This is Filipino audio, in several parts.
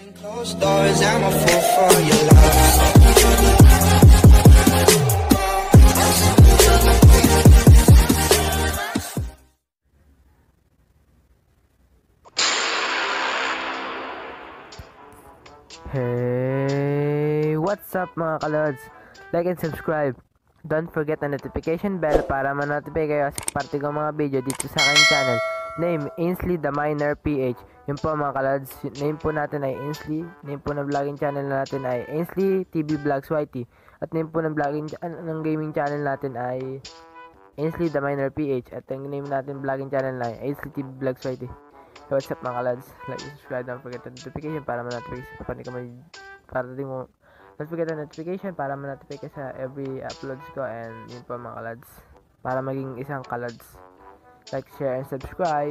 Closed doors, I'm a fool for your love. Hey, what's up mga kalods? Like and subscribe. Don't forget the notification bell para ma-notify kayo sa parte ng mga video dito sa aking channel. Name, Ainsley the Miner PH. Yun po mga kalods, name po natin ay Ainsley. Name po ng vlogging channel natin ay Ainsley TV Vlogs YT. At name po ng ng gaming channel natin ay Ainsley the Miner PH. At ang name natin vlogging channel ay Ainsley TV Vlogs YT. So what's up mga kalods? Like and subscribe, don't forget the notification para ma-notify sa panik ka parating mo. Don't forget the notification para ma-notify ka sa every uploads ko. And yun po mga kalods, para maging isang kalods, like, share, and subscribe.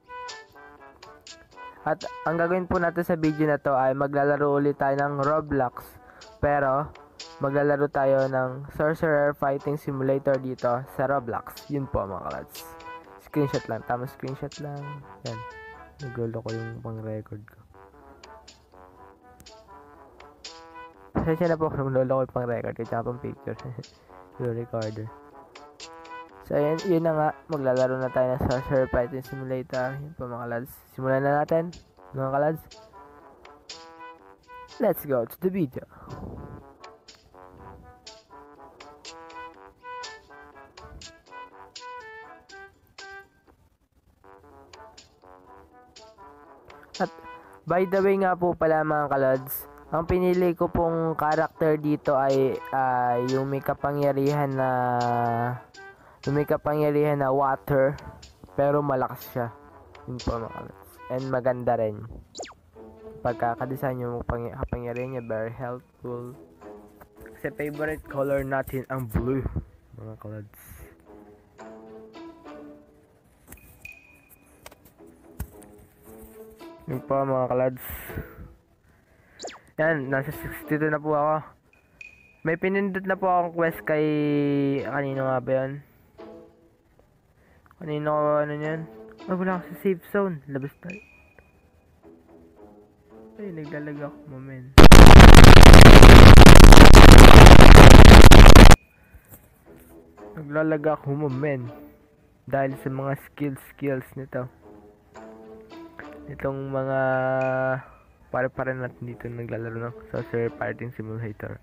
At ang gagawin po natin sa video na to ay maglalaro ulit tayo ng Roblox. Pero maglalaro tayo ng Sorcerer Fighting Simulator dito sa Roblox. Yun po mga kalods. Screenshot lang, tama screenshot lang. Yan, naglolo ko yung pang record ko. Pasensya na po kung lolo ko yung pang record ko tsaka pang picture. Yung recorder. So yun na nga, maglalaro na tayo ng Sorcerer Fighting Simulator. Yun po mga kalads, simulan na natin mga kalads. Let's go to the video. At by the way nga po pala mga kalads, ang pinili ko pong character dito ay yung may kapangyarihan na water, pero malakas siya. Yun po mga kalods. And maganda rin. Pagkakadesign yung kapangyarihan niya, very helpful. Kasi favorite color natin ang blue, mga kalods. Yun po mga kalods. Yan, nasa 62 na po ako. May pinindot na po akong quest kay... kanino nga ba yun? Kanino ko ano yan? Ay, wala ako sa safe zone. Labas tayo. Ay, naglalag ako. Moment. Naglalag ako. Moment. Dahil sa mga skills nito. Itong mga... pare-pare natin dito naglalaro ng Sorcerer Fighting Simulator.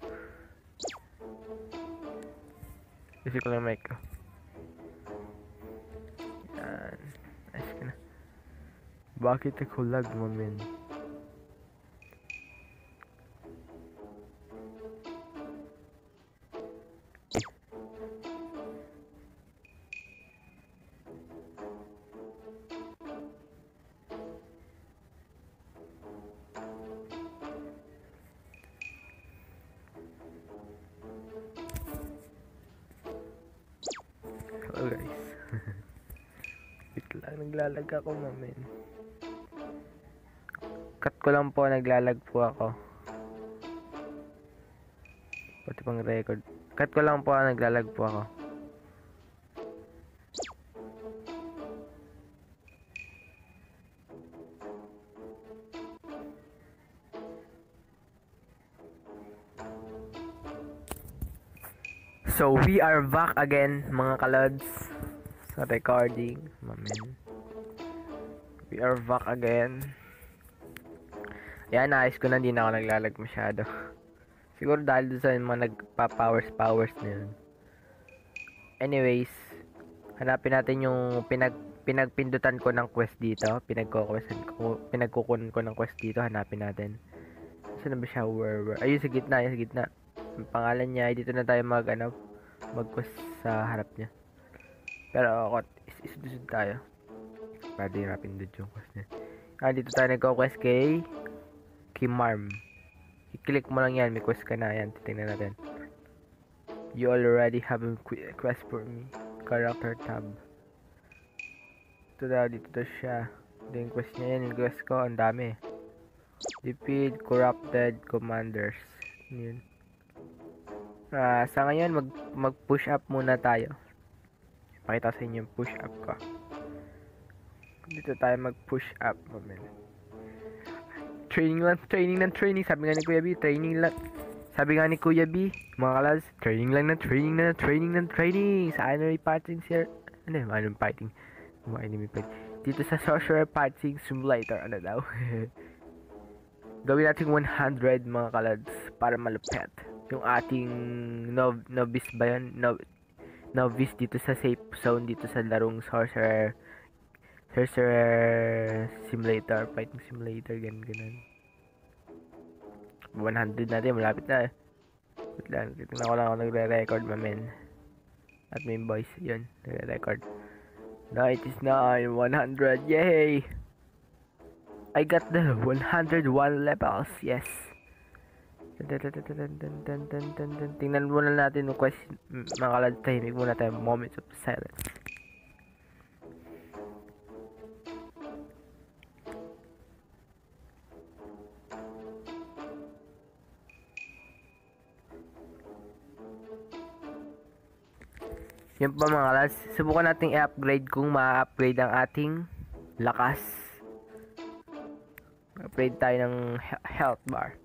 Kasi ko lang mic ko. Yan. Ayos ka na. Bakit ako lag mo, men? Hello guys. Wait lang, naglalag ako namin. Cut ko lang po, naglalag po ako. Pati pang record. Cut ko lang po, naglalag po ako. So we are back again mga kalods sa recording. Mamen. We are back again. Yan, naayos ko na, hindi na ako naglalag masyado. Siguro dahil doon sa mga nagpa-powers na yun. Anyways, hanapin natin yung pinagpindutan ko ng quest dito. Pinagkukunan ko ng quest dito. Hanapin natin. Saan na ba siya? Where? Ayun sa gitna, ayun sa gitna. Ang pangalan niya, dito na tayo mag-quest sa harap niya. Pero ako, isusod tayo. Para di rapindod yung quest niya. Dito tayo nagko-quest kay Marm. I-click mo lang yan, may quest ka na. Yan, titingnan natin. You already have a quest for me. Character tab. Ito daw, dito daw siya. Ito yung quest niya yan, yung quest ko, ang dami. Defeat corrupted commanders. Yun. Sa ngayon, mag-push up muna tayo. Pakita sa inyo yung push up ko. Dito tayo mag-push up. Moment. training lang, training. Sabi nga ni Kuya B, training lang. Sabi nga ni Kuya B, mga kalads, training lang ng training. Sa anime fighting sir. Ano yung anime fighting? Dito sa Sorcerer Fighting Simulator, ano daw? Gawin natin 100 mga kalads para malupet. Yung ating novice ba yan? Novice dito sa safe zone dito sa larong Sorcerer Simulator, Fighting Simulator, ganun. 100 natin, malapit na eh. Wait lang, titignan ko lang ako nagre-record, mamen. At main boys, yun, nagre-record. No, it is now 100, yay! I got the 101 levels, yes. Tingnan muna natin yung question, mga kalad, tahimik muna tayo, moments of silence. Yun pa mga kalas, subukan natin i-upgrade kung ma-upgrade ang ating lakas. Upgrade tayo ng health bar.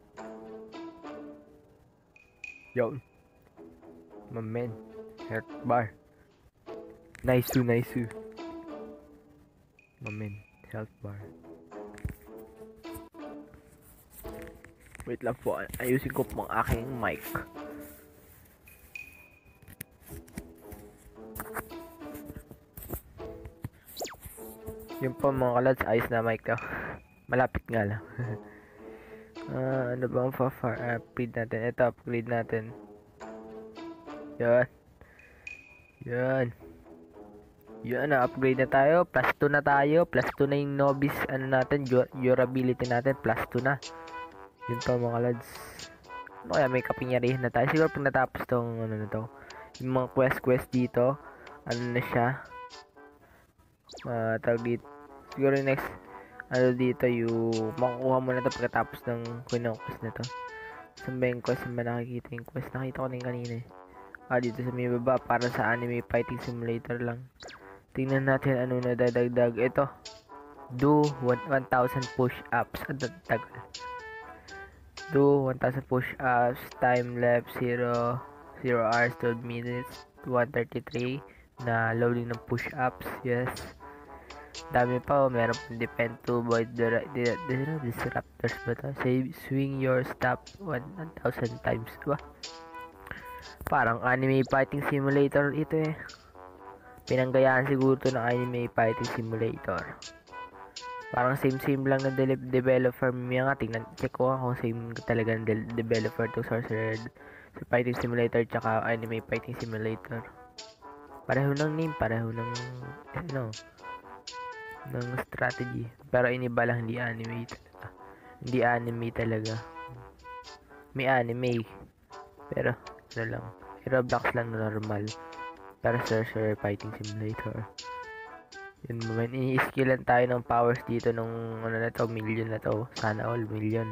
Yun. Mamen. Health bar. Nice. Mamen. Health bar. Wait lang po. Ayusin ko po ang aking mic. Yung pa mga kalads, ayos na mic daw. Malapit nga lang. Ano ba ang upgrade natin? Ito, upgrade natin. Yan, upgrade na tayo. Plus 2 na tayo. Plus 2 na yung novice, ano natin, durability natin. Plus 2 na. Yun pa mga kalads. Kaya may kapangyarihan na tayo. Siguro pag natapos tong, ano na to. Yung mga quest dito. Ano na siya. Tawag dito. Siguro next dito yung makukuha mo na ito pagkatapos ng quest na to. Saan ba yung quest? Saan ba nakikita yung quest? Nakita ko na yung kanina eh. Dito sa may baba para sa anime fighting simulator lang. Tingnan natin ano na dadagdag. Ito. Do 1,000 push-ups. Do 1,000 push-ups. Time lapse 0 hours 12 minutes 133 na loading ng push-ups. Yes. Dami pa, meron pang depend to avoid disruptors ba to? Swing your stop 1,000 times ba? Parang anime fighting simulator ito eh. Pinanggayaan siguro to ng anime fighting simulator. Parang same lang na developer nga. Check ko kung same talaga ng developer to Sorcerer Fighting Simulator tsaka anime fighting simulator. Pareho ng name, pareho ng ng strategy, pero iniba lang, hindi anime talaga. May anime pero ano lang, Roblox lang na normal, pero Sorcerer Fighting Simulator. Yun naman, ini-skillan tayo ng powers dito nung ano na to, million na to, sana all million.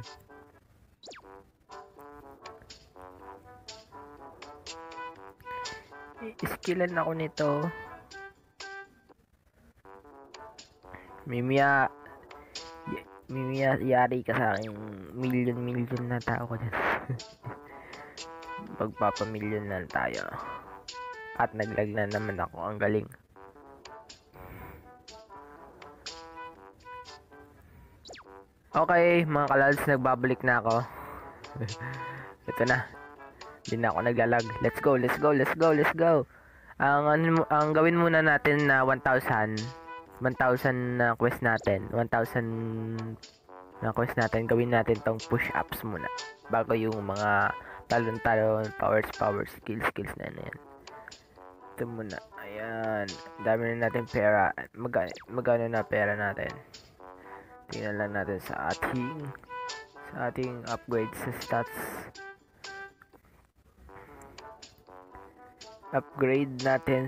I-skillan ako nito. Mimiya, yari ka sa akin. Million na tao ko dyan. Magpapamilyon na tayo. At naglag na naman ako. Ang galing. Okay, mga kalads, nagbabalik na ako. Ito na. Hindi na ako naglalag. Let's go. Ang gawin muna natin na 1,000 na quest natin. 1,000 na quest natin. Gawin natin tong push-ups muna. Bago yung mga talon, powers, skills na yan. Ito muna. Ayan. Dami na natin pera. Magkano na pera natin? Tingnan lang natin sa ating upgrade sa stats. Upgrade natin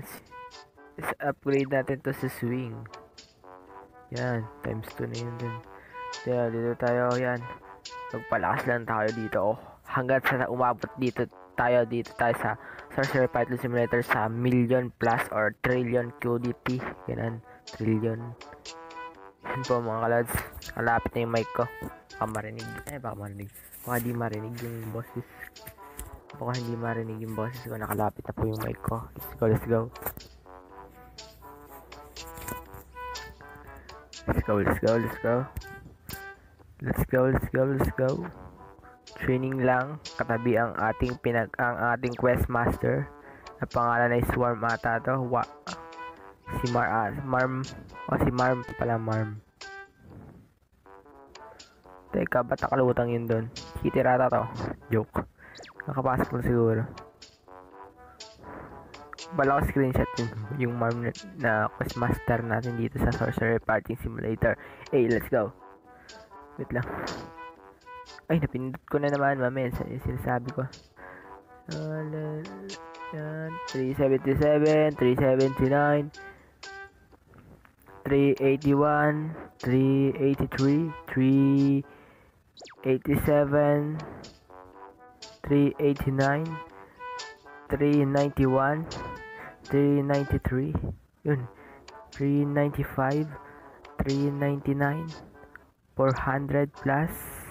to sa swing. Yan, times 2 na yun din. Dito tayo, yan. Magpalakas lang tayo dito. Hanggat sa umabot dito tayo sa Sorcerer Fighting Simulator sa million plus or trillion QDP. Yan, trillion. Yun po mga kalads. Malapit na yung mic ko. Baka marinig. Baka marinig. Baka di marinig yung boses. Baka hindi marinig yung boses ko. Nakalapit na po yung mic ko. Let's go. Let's go. Training lang. Katabi ang ating questmaster. Na pangalan ay Swarm ata to. Si Marm. Si Marm pala, Marm. Teka, ba't nakalutang yun doon? Kitirata to. Joke. Nakapasok lang siguro. Bala ko screenshot yung Marm na questmaster natin dito sa Sorcerer Party Simulator. Hey, let's go. Wait lang. Ay, napindot ko na naman, mamaya. Yung sinasabi ko. 377, 379, 381, 383, 387, 389, 391, 393, yun, 395, 399, 400 plus.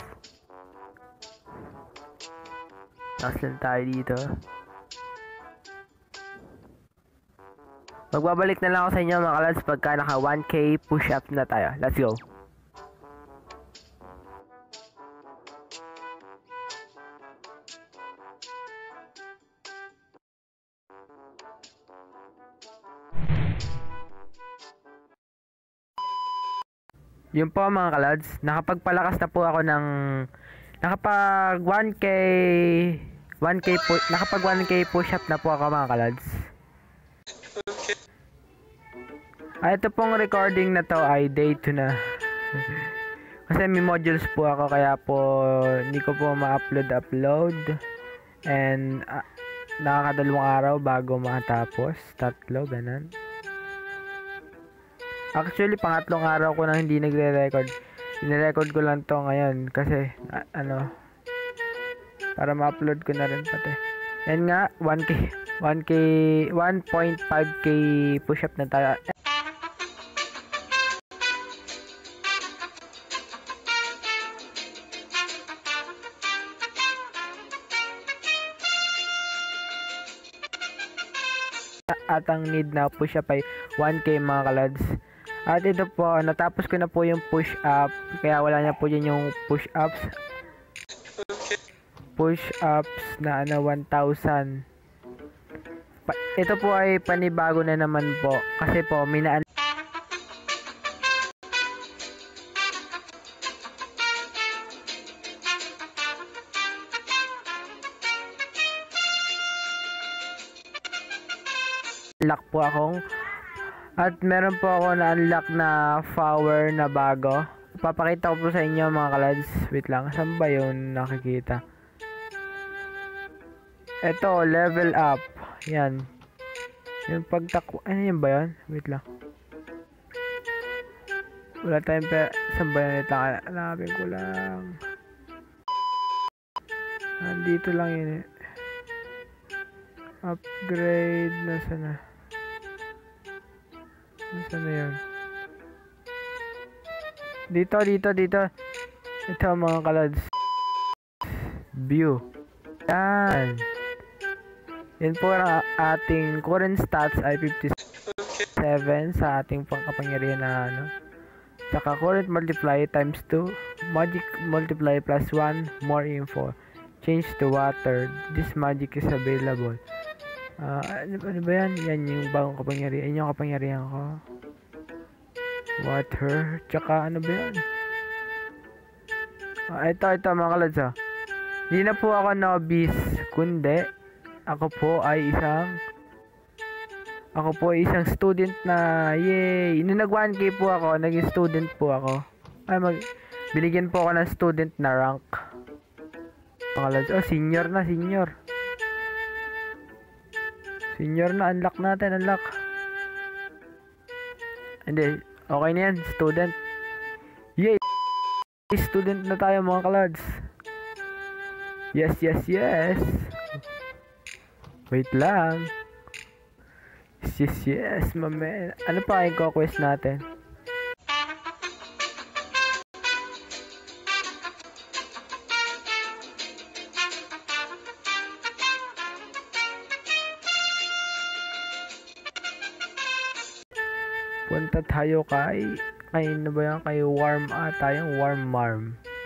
Taas lang tayo dito. Magbabalik na lang ako sa inyo mga kalads pagka naka 1k push-up na tayo. Let's go! Yun po mga kalads, nakapagpalakas na po ako ng nakapag 1k push-up na po ako mga kalads. Ito pong recording na to ay day 2 na. Kasi may modules po ako kaya po hindi ko po ma-upload. And nakakadalawang araw bago matapos. 3, ganun. Actually, pangatlong araw ko na hindi nagre-record. Ine-record ko lang to ngayon kasi para ma-upload ko na rin pati. Yan nga, 1.5k push-up na tayo. At ang need na push-up ay 1k mga kalads. At ito po, natapos ko na po yung push-up. Kaya wala na po dyan yung push-ups. Push-ups na 1,000. Ito po ay panibago na naman po. Kasi po, unlock po akong at meron po ako na unlock na power na bago. Papakita ko po sa inyo mga kalads. Wait lang, saan ba yun nakikita? Ito, level up. Yan. Yung pagtakbo. Ano yun ba yun? Wait lang. Wala tayong saan ba yun? Wait lang. Hanapin ko lang. Nandito lang yun eh. Upgrade. Nasaan na? Nasaan na yun? Dito. Ito mga kalads. View. Yan. Yan po ang ating current stats ay 57 sa ating pangkapangyarihan na Saka current multiply times 2. Magic multiply plus 1. More info. Change to water. This magic is available. Ano ba yan? Yan yung bagong kapangyarihan. Yan yung kapangyarihan ko. Water. Tsaka ano ba yan? Ito mga kalads Hindi na po ako novice. Kundi ako po ay isang student na yay. Nung nag 1k po ako, naging student po ako. Binigyan po ako ng student na rank. Mga kalads. Senior na. Senior na, unlock natin, Hindi, okay na yan, student. Yay! Student na tayo mga kalads. Yes. Wait lang. Yes, my man. Ano pa yung quest natin? Punta tayo kay ano ba yan? Kay Warm ata yung Warm Marm.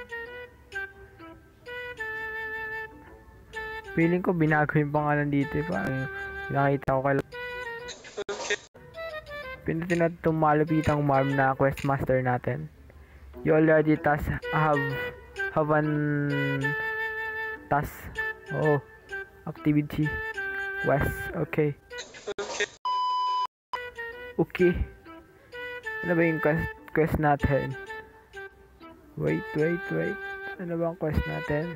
Feeling ko binago yung pangalan dito pa. Nakita ko kay Pindutin natin itong malupitang Marm na questmaster natin. You already have an task. Oh, activity quest. Okay. Okay. Ano ba yung quest natin? Wait. Ano ba ang quest natin?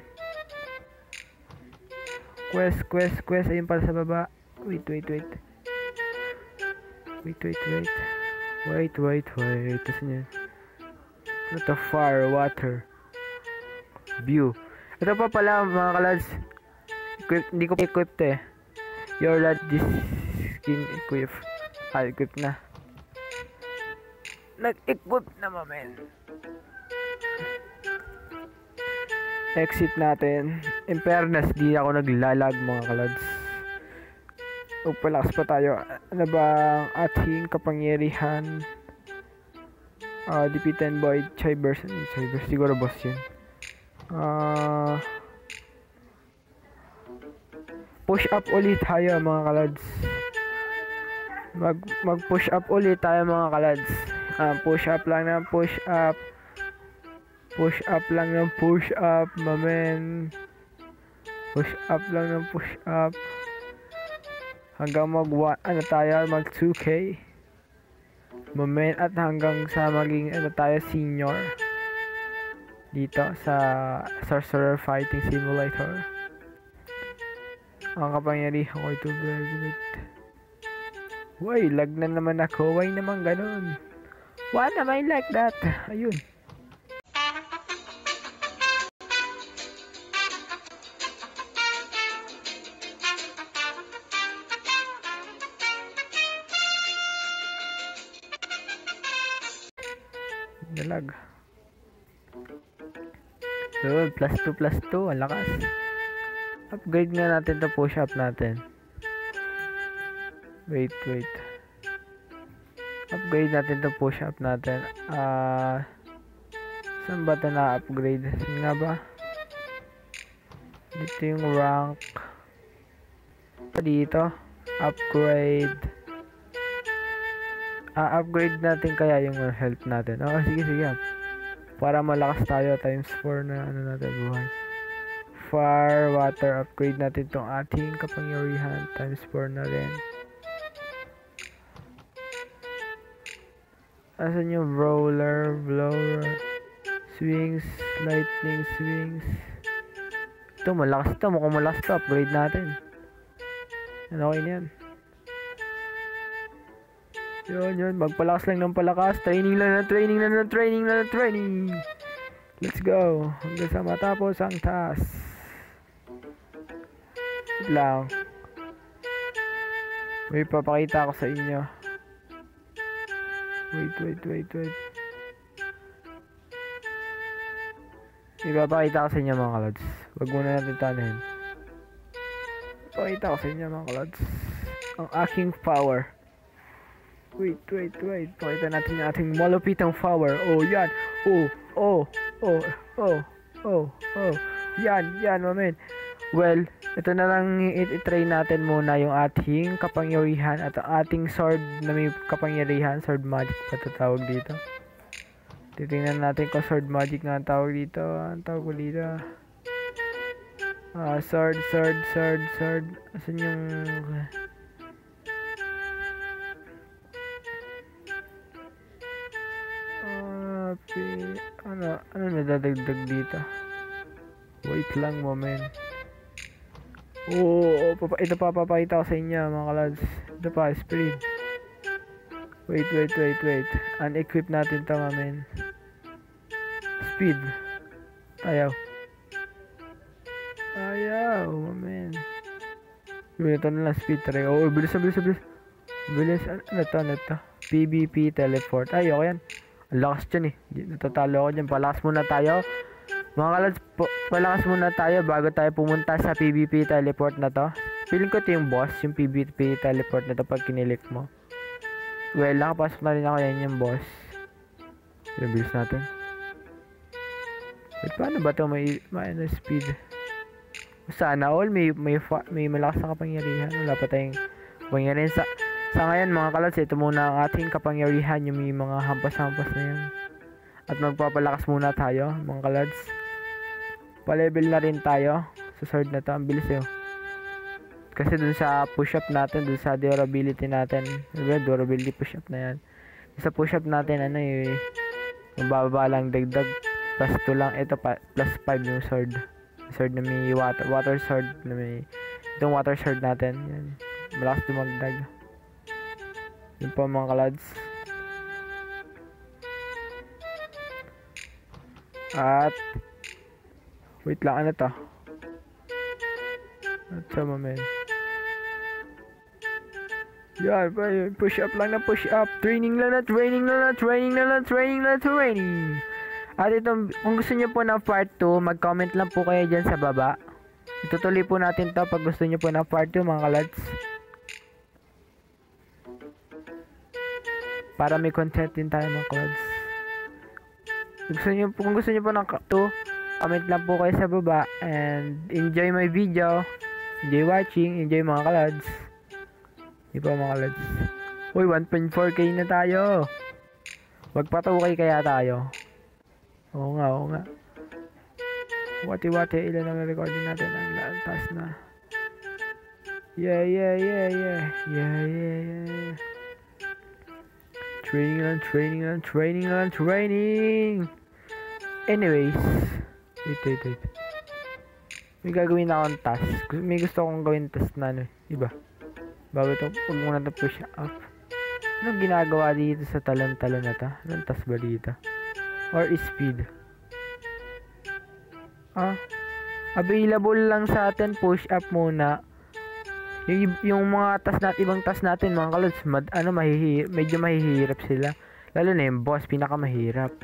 Quest. Ayun pala sa baba. Wait. Tapos niya. Ano to? Fire, water, view. Ito pa pala mga kalads. Hindi ko equipped eh. Your lad this skin equip. Equip na. Nag-equip na mamen. Exit natin. In fairness, di ako naglalag mga kalads. Palakas pa tayo. Ano ba ang ating kapangyarihan? Defeat and void Chybers. Siguro boss yun. Push up ulit tayo mga kalads. Mag-push up ulit tayo mga kalads. Push up lang ng push up. Push up lang ng push up, mamen. Push up lang ng push up. Hanggang mag 2K. Mamen, at hanggang sa maging tayo senior. Dito sa Sorcerer Fighting Simulator. Ang kapangyarihan ko ito graduate. Uy, lag na naman ako. Why naman ganun? Why am I like that? Ayun. Nalag. Yun, +2. Ang lakas. Upgrade nga natin to push up natin. Wait. Upgrade natin to push up natin. Saan ba ito na-upgrade? Saan nga ba? Dito yung rank. Dito. Upgrade. Upgrade natin kaya yung health natin. Sige. Para malakas tayo times 4 na natin buhay. Fire, water, upgrade natin tong ating kapangyarihan times 4 na rin. Asan yung roller, blower, swings, lightning swings. Ito malakas to, mukhang malakas to. Upgrade natin. Ano okay yan? Yun. Magpalakas lang ng palakas. Training. Let's go. Hanggang sa matapos ang task. Wait lang. May papakita ko sa inyo. Wait. Ipapakita ko sa inyo mga kalads. Wag muna natin tanahin. Ipapakita ko sa inyo mga kalads. Ang aking power. Wait. Pakita natin yung ating malupitang power. Oh, yan. Oh. Yan, mamen. Well, ito na lang i-try natin muna yung ating kapangyarihan at ating sword na may kapangyarihan. Sword magic pa ito tawag dito. Titingnan natin kung sword magic nga ang tawag dito. Ang tawag ko dito. Sword. Asan yung... Ano nadadagdag dito? Wait lang, moment. Ito papapakita ko sa inyo mga kalads. Ito pa, speed. Wait. Unequip natin ito, mamen. Speed. Ayaw, mamen. Ito na lang, speed. Try. Bilis. Ano to? PvP teleport. Okay yan. Ang lakas dyan eh. Natatalo ako dyan. Palakas muna tayo. Mga kalads, palakas muna tayo bago tayo pumunta sa PvP teleport na to. Feeling ko ito yung boss, yung PvP teleport na to pag kinilik mo. Well, nakapasok na rin ako. Yan yung boss. Bilis natin. Wait, paano ba ito? May ano, speed. Sana all may malakas na kapangyarihan. Wala pa tayong kapangyarihan. Sa ngayon mga kalods, ito muna ang ating kapangyarihan. Yung may mga hampas-hampas na yan. At magpapalakas muna tayo mga kalods. Pa-level na rin tayo sa sword na to. Ang bilis yun. Kasi dun sa push-up natin, dun sa durability natin. Diba? Durability push-up na yan. Sa push-up natin, ano yung mababa lang dagdag. Plus 2 lang. Ito pa, plus 5 yung sword. Sword na may water sword na may itong water sword natin. Yan. Malakas dumagdag. Yun po mga kalads. At wait lang, ano to? At sama men. Yan, push up lang na push up. Training lang na, training lang na, training lang na, training lang na, training. At itong, kung gusto niyo po ng part 2, mag-comment lang po kayo dyan sa baba. Itutuloy po natin to pag gusto niyo po ng part 2 mga kalads. Para may content din tayo mga kalads. Kung gusto niyo po ng 2, comment lang po kayo sa baba. And enjoy my video. Enjoy watching. Enjoy mga kalads. Di pa mga kalads. Uy, 1.4k na tayo. Magpa-2k kaya tayo. Oo nga. Wati-wati, ilan ang recording natin? Ang lantas na. Yeah. Training. Anyways. Wait. May gagawin akong task. May gusto akong gawin task na ano. Diba? Bago ito, huwag muna ito push up. Anong ginagawa dito sa talon-talon na ta? Anong task ba dito? Or speed? Available lang sa atin push up muna. Yung mga task natin, ibang task natin mga kalods, medyo mahihirap sila. Lalo na yung boss, pinakamahirap.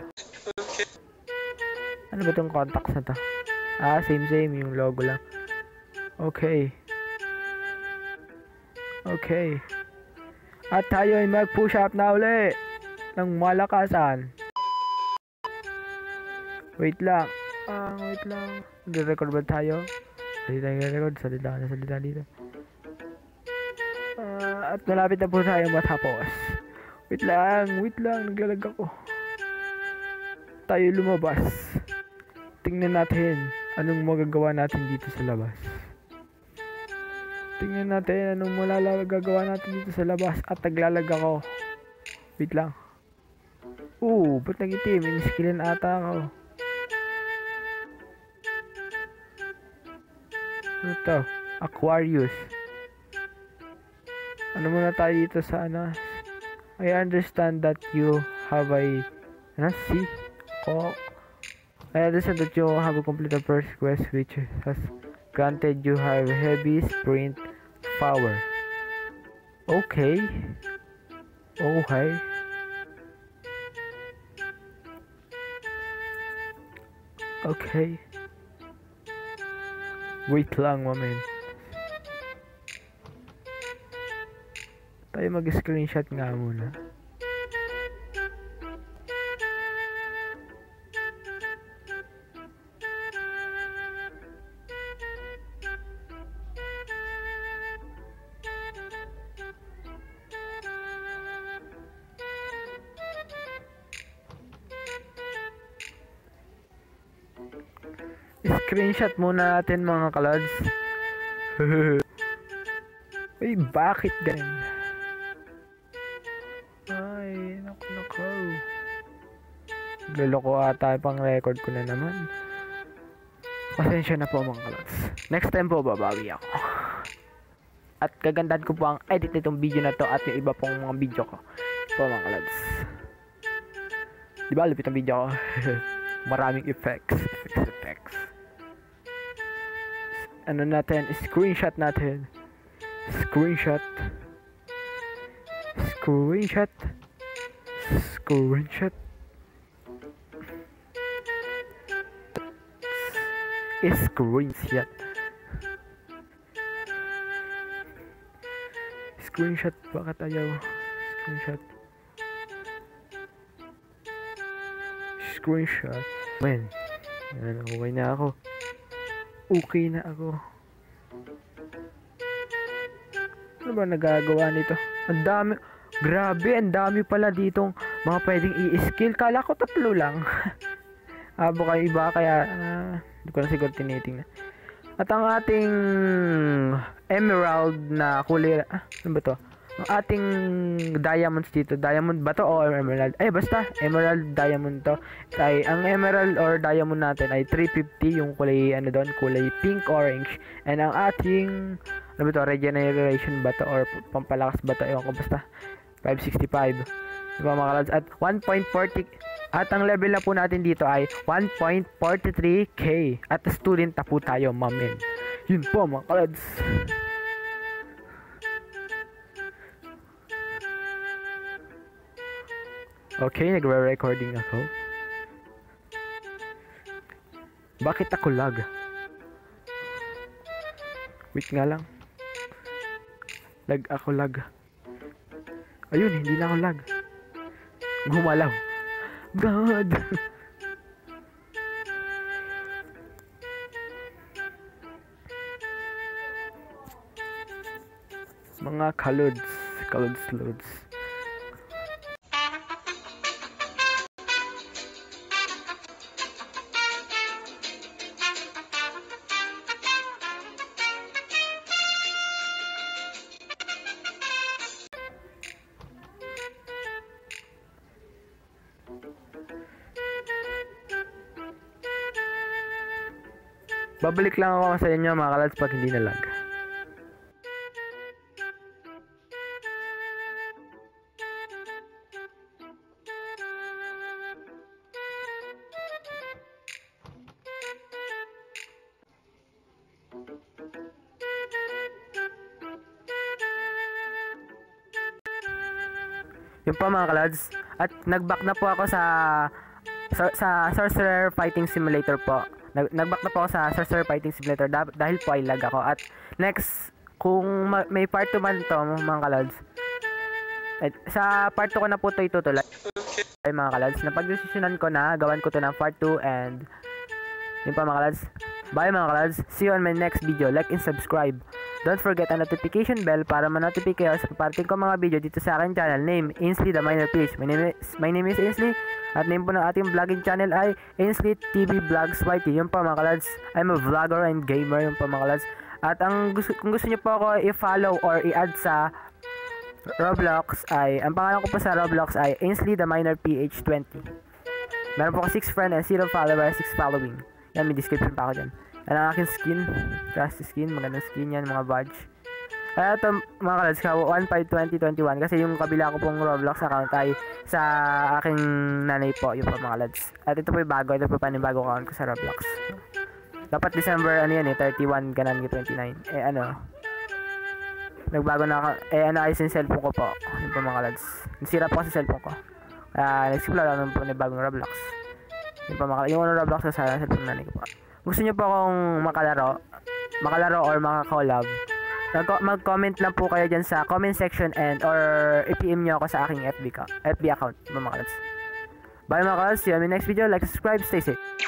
Ano ba tong contacts na to? Same yung logo lang. Okay. At tayo ay mag-push up na uli ng malakasan. Wait lang. Nag-record ba tayo? Salita dito. At malapit na po tayo matapos. Wait lang. Naglalag ako. Tayo lumabas. Tingnan natin anong magagawa natin dito sa labas. At naglalag ako. Wait lang. Ba't nag-itim? Iniskillan ata ako. Ano to? Aquarius. Ano muna tayo dito sa ano? I understand that you have I understand that you have completed the first quest which has granted you have heavy sprint power. Okay. Wait lang, mamen. Tayo mag-screenshot nga muna. Screenshot muna natin mga kalods. Ay, bakit ganun? Ay, naku. Luloko ata pang record ko na naman. Pasensya na po mga kalods. Next time po babawi ako. At kagandahan ko po ang edit nitong video na to at yung iba pong mga video ko. Po mga kalods. Diba lupit ang video ko? Maraming effects. Ano natin? Screenshot natin. Screenshot. Screenshot. Bakit ayaw? Screenshot. screenshot. Man, okay na ako. Okay na ako. Ano ba nagagawa nito? Ang dami. Grabe, ang dami pala ditong mga pwedeng i-skill. Kala ko 3 lang. Baka iba kaya hindi ko na siguro tinitingnan. At ang ating emerald na kulay, ano ba to? Ang ating diamonds dito, diamond ba to o emerald? Ay basta, emerald diamond to. Ay, ang emerald or diamond natin ay 350, yung kulay ano doon, kulay pink orange. And ang ating ano ba to, regeneration ba to or pampalakas ba to? Ewan ko, basta 565. Diba mga kalads? At 1.40 at ang level na po natin dito ay 1.43k. At student na po tayo, mamen. Yun po mga kalads. Okay, nagre-recording ako. Bakit ako lag? Wait nga lang. Lag ako lag. Ayun, hindi na ako lag. Gumalaw. God. Mga kalods. Loads. Babalik lang ako sa inyo mga kalads pag hindi na lag. Yun pa mga kalads. At nag-back na po ako sa Sorcerer Fighting Simulator po. Nag-back na po ako sa Sorcerer Fighting Simulator dahil po ay lag ako. At next, kung may part 2 man to mga kalads, sa part 2 ko na po ito itutuloy. Ay mga kalads, napag-desisyonan ko na gawan ko to ng part 2 and yun pa mga kalads. Bye mga kalads, see you on my next video. Like and subscribe. Don't forget ang notification bell para ma-notify kayo sa paparting ko mga video dito sa aking channel. Name, Ainsley the Miner PH. My name is Ainsley. At name po ng ating vlogging channel ay Ainsley TV Vlogs YT. Yun pa mga kalads, I'm a vlogger and gamer. Yun pa mga kalads. At kung gusto nyo po ako i-follow or i-add sa Roblox ay, ang pangalan ko po sa Roblox ay Ainsley the Miner PH 20. Meron po ako 6 friend and 0 follower, 6 following. Yan, may description pa ako dyan. Yan ang aking skin. Trusty skin. Magandang skin yan, mga badge. Kaya ito mga kalads, 1/5/2021. Kasi yung kabila ko pong Roblox account ay sa aking nanay po. Yung po mga kalads. At ito po yung bago. Ito po yung panibago account ko sa Roblox. Dapat December, 31, ganan 29. Nagbago na ako. Ayos yung cellphone ko po. Yung po mga kalads. Nasira po kasi cellphone ko. Nag-explore lang ng po yung bagong Roblox. Yung Roblox sa cellphone nanay ko po. Gusto nyo po akong makalaro or makakolab, mag-comment lang po kayo dyan sa comment section and or i-PM nyo ako sa aking FB account mga kalads. Bye mga kalads, see you in my next video. Like, subscribe, stay safe.